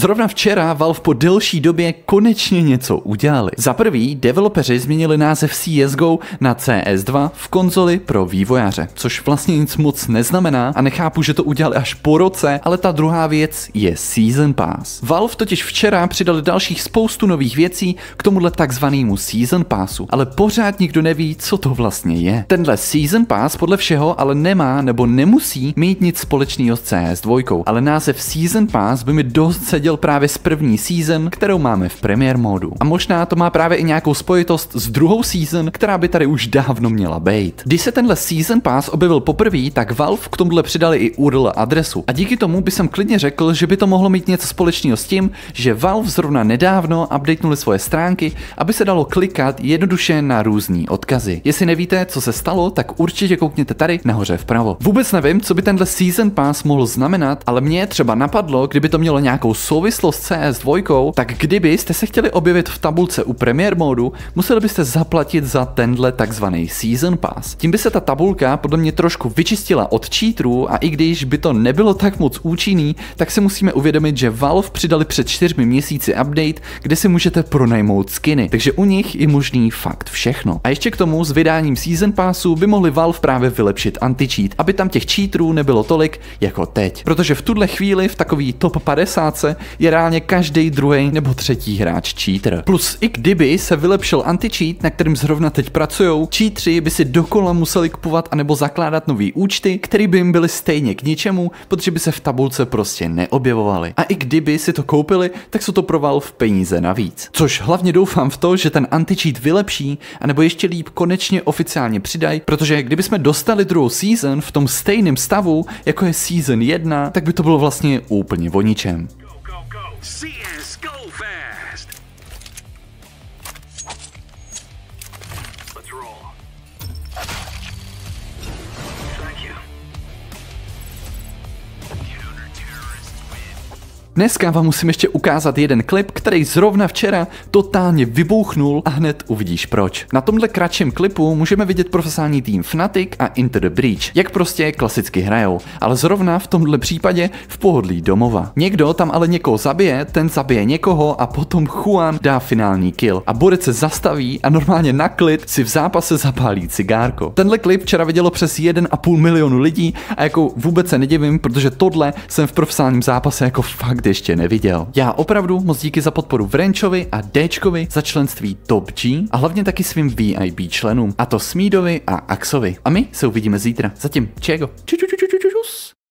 zrovna včera Valve po delší době konečně něco udělali. Za prvý, developeři změnili název CSGO na CS2 v konzoli pro vývojáře, což vlastně nic moc neznamená a nechápu, že to udělali až po roce, ale ta druhá věc je Season Pass. Valve totiž včera přidali dalších spoustu nových věcí k tomuhle takzvanému Season Passu, ale pořád nikdo neví, co to vlastně je. Tenhle Season Pass podle všeho ale nemá nebo nemusí mít nic společného s CS2, ale název Season Pass by mi dost seděl právě s první season, kterou máme v Premiere modu. A možná to má právě i nějakou spojitost s druhou season, která by tady už dávno měla být. Když se tenhle Season Pass objevil poprvé, tak Valve k tomuhle přidali i URL adresu. A díky tomu by jsem klidně řekl, že by to mohlo mít něco společného s tím, že Valve zrovna nedávno updatenuli svoje stránky, aby se dalo klikat jednoduše na různý odkazy. Jestli nevíte, co se stalo, tak určitě koukněte tady nahoře vpravo. Vůbec nevím, co by tenhle Season Pass mohl znamenat, ale mě třeba napadlo, kdyby to mělo nějakou souvislost s CS2, tak kdybyste se chtěli objevit v tabulce u Premiere modu, museli byste zaplatit za tenhle takzvaný Season Pass. Tím by se ta tabulka podle mě trošku vyčistila od cheaterů a i když by to nebylo tak moc účinný, tak si musíme uvědomit, že Valve přidali před 4 měsíci update, kde si můžete pronajmout skiny, takže u nich je možný fakt všechno. A ještě k tomu s vydáním Season Passu by mohli Valve právě vylepšit anti-cheat, aby tam těch cheaterů nebylo tolik jako teď. Protože v tuhle chvíli v takový top 50 je reálně každý druhý nebo třetí hráč cheater. Plus i kdyby se vylepšil anti-cheat, na kterým zrovna teď pracujou, cheatři by si dokola museli kupovat anebo zakládat nový účty, které by jim byly stejně k ničemu, protože by se v tabulce prostě neobjevovaly. A i kdyby si to koupili, tak jsou to pro Valve peníze navíc. Což hlavně doufám v to, že ten anti-cheat vylepší, anebo ještě líp konečně oficiálně přidají, protože kdybychom dostali druhou season v tom stejném stavu, jako je season 1, tak by to bylo vlastně úplně o ničem. Dneska vám musím ještě ukázat jeden klip, který zrovna včera totálně vybouchnul a hned uvidíš proč. Na tomhle kratším klipu můžeme vidět profesionální tým Fnatic a Into the Breach, jak prostě klasicky hrajou, ale zrovna v tomhle případě v pohodlí domova. Někdo tam ale někoho zabije, ten zabije někoho a potom Juan dá finální kill a borec se zastaví a normálně na klid si v zápase zapálí cigárko. Tenhle klip včera vidělo přes 1,5 milionu lidí a jako vůbec se nedivím, protože tohle jsem v profesionálním zápase jako fakt ještě neviděl. Já opravdu moc díky za podporu Vrenčovi a Dčkovi za členství Top G a hlavně taky svým VIP členům, a to Smídovi a Axovi. A my se uvidíme zítra. Zatím čego.